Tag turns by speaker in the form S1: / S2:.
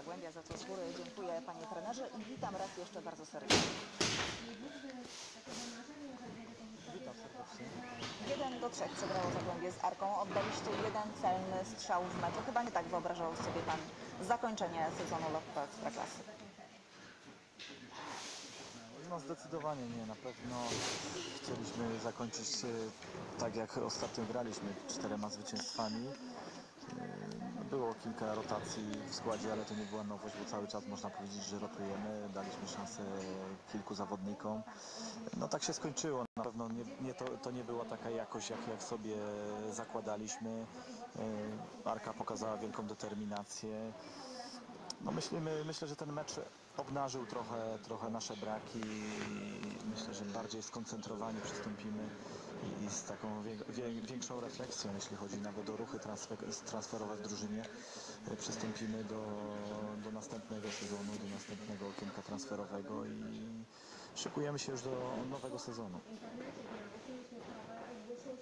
S1: Zagłębia, za co z góry dziękuję panie trenerze i witam raz jeszcze bardzo serdecznie.
S2: Witam serdecznie.
S1: 1-3 przegrało Zagłębie z Arką. Oddaliście jeden celny strzał w meczu. Chyba nie tak wyobrażał sobie pan zakończenie sezonu Lotto Ekstraklasy.
S2: No zdecydowanie nie, na pewno chcieliśmy zakończyć tak jak ostatnio graliśmy, 4 zwycięstwami. Było kilka rotacji w składzie, ale to nie była nowość, bo cały czas można powiedzieć, że rotujemy. Daliśmy szansę kilku zawodnikom. No tak się skończyło. Na pewno to nie była taka jakość, jak sobie zakładaliśmy. Arka pokazała wielką determinację. No myślę, że ten mecz obnażył trochę nasze braki i myślę, że bardziej skoncentrowani przystąpimy i z taką większą refleksją, jeśli chodzi nawet o ruchy transferowe w drużynie, przystąpimy do następnego sezonu, do następnego okienka transferowego i szykujemy się już do nowego sezonu.